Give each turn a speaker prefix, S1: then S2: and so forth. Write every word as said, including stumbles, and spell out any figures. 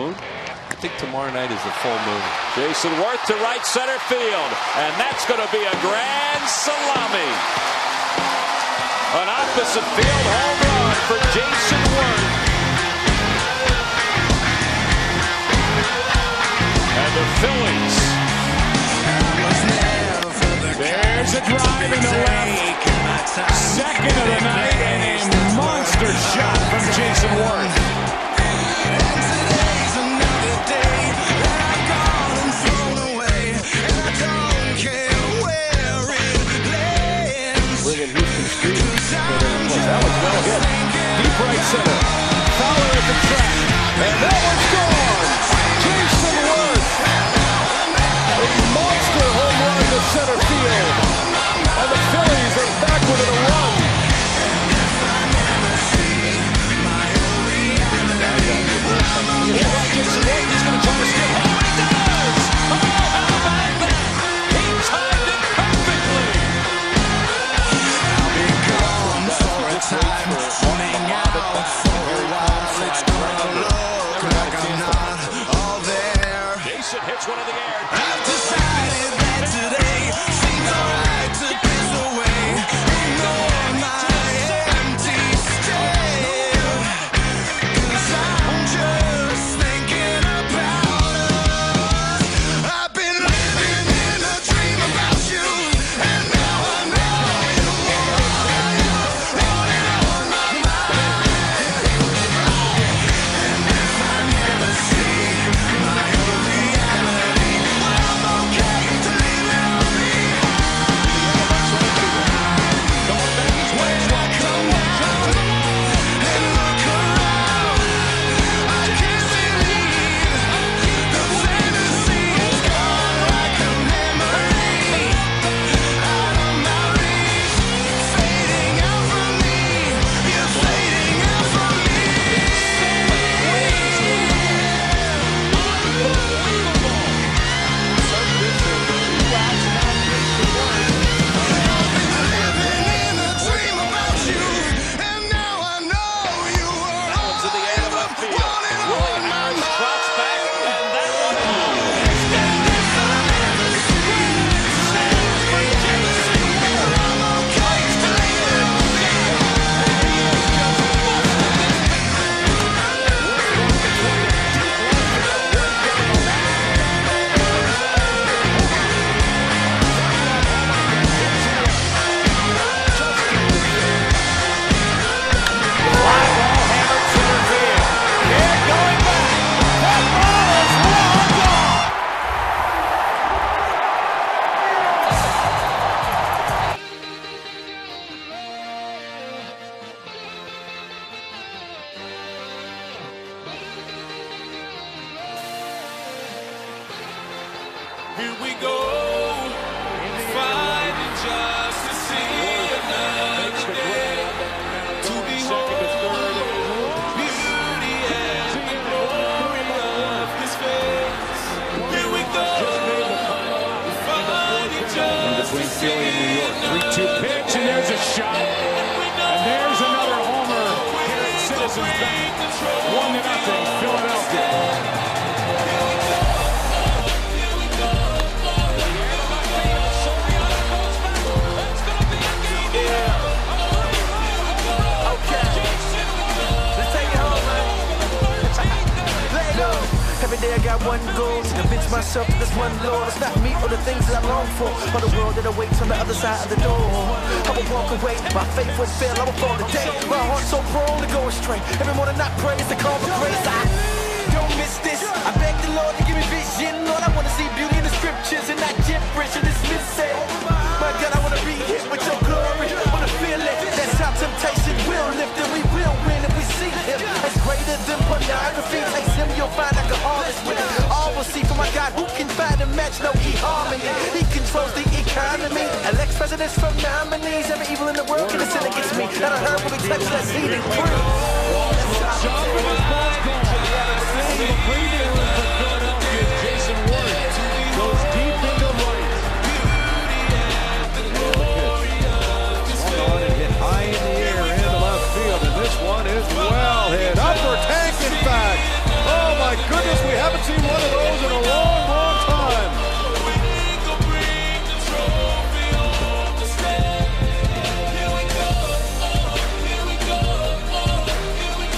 S1: I think tomorrow night is a full moon.
S2: Jason Worth to right center field, and that's going to be a grand salami. An opposite field home run for Jason Worth. And the Phillies.
S3: There's a drive in the left. Second of the night, and a monster shot from Jason Worth. That was well hit. Deep right center. Fowler at the track. And that one's gone. Jason Worth. A monster home run to center field. And the Phillies are back within a run. Jason Worth is going to try to steal. Oh, he does! Oh, how about that? He timed it perfectly. I'll be gone for a time, running out for a while. It's gonna look like I'm not all there. Jason hits one in the air. I've decided that today seems alright to piss away. Ignore my empty stare. 'Cause I'm just thinking about us. I've been living in a dream about you, and now I know you are running on my mind. And if I never see my own reality, I'm okay to leave it all behind. When I come down and look around, I can't believe the fantasy is gone like a memory out of my reach, fading out from me. You're fading out from me. Living in a dream about you, and now I know you are
S2: To the end of left field. Willie Harris drops back, and that one
S4: Here we go, fighting just to see another day, to behold beauty and the glory of His face. Here we go, fighting just to see
S3: three two pitch, and there's a shot. And there's another homer here at Citizens Bank. One to nothing, Philadelphia.
S5: Every day I got one goal, to convince myself that there's one Lord. It's not me or the things that I long for, or the world that awaits on the other side of the door. I will walk away, my faith will fail, I will fall today. My heart's so prone to go astray. Every morning I pray, it's a call for grace. I don't miss this. I beg the Lord to give me vision. Lord, I want to see beauty in the scriptures and not gibberish and dismiss it. My God, I want to be hit with your glory. I want to feel it. That's how temptation will lift, and we will win if we see Him. It's greater than pornography. Taste Him, you'll find I can harvest with it. All will see from my God, who can find a match? No e-harmony. He controls the economy. Elects presidents from nominees. Every evil in the world can sin against me. And I heard when we touch, let's heat and free.